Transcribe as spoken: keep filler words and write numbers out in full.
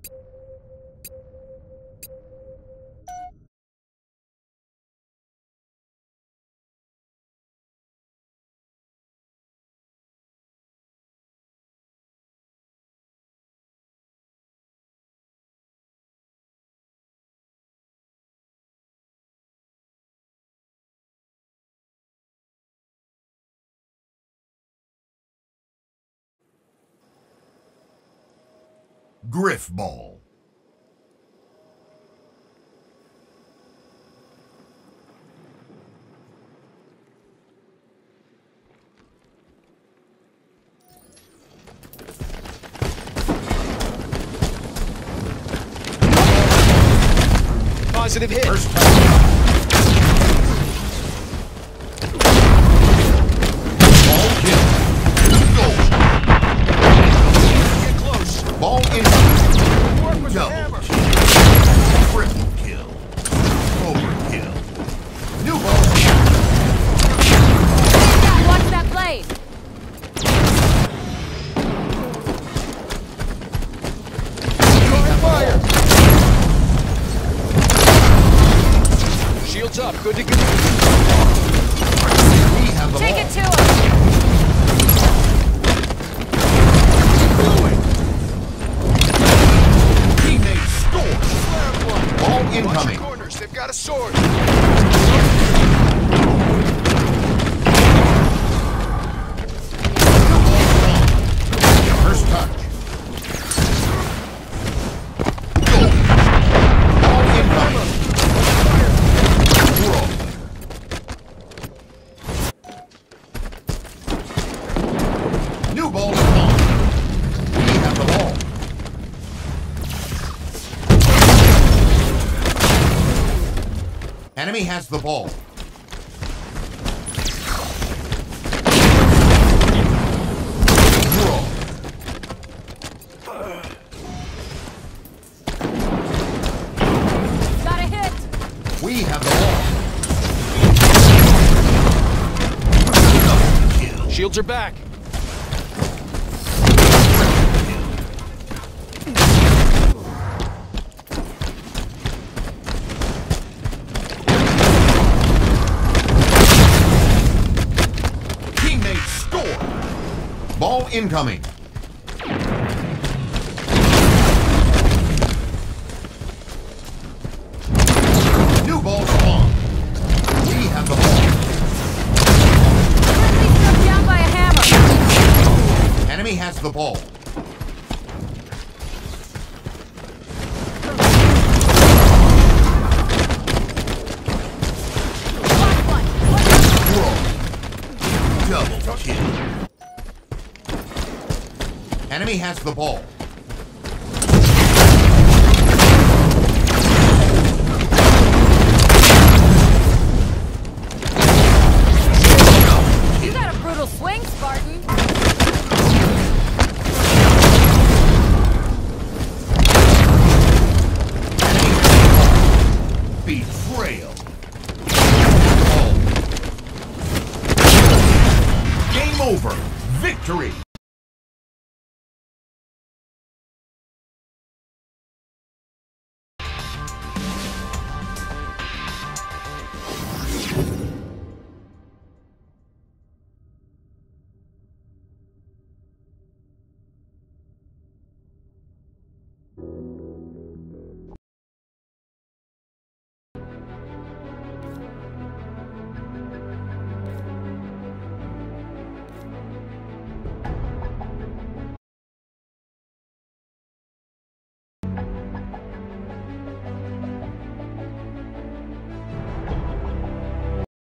Griff ball. Positive hit. First touchdown. Ball kill. Goal. Get close. Ball in. Work with the Double. hammer. Triple kill. Overkill. New ball. Watch that blade! Fire. Shields up. Good to go. We have the Take ball. it to him! Teammate score. Ball Watch incoming. your corners. They've got a sword. First touch. Goal. Ball incoming. Throw. New ball is on. We have the ball. Enemy has the ball. Throw. Got a hit! We have the ball. Kill. Shields are back. Teammate score. Ball incoming. New ball spawn. We have the ball. Friendly struck down by a hammer! Enemy has the ball. Lost one! Throw. Double kill. Enemy has the ball. You got a brutal swing, Spartan! Betrayal. Game over. Victory.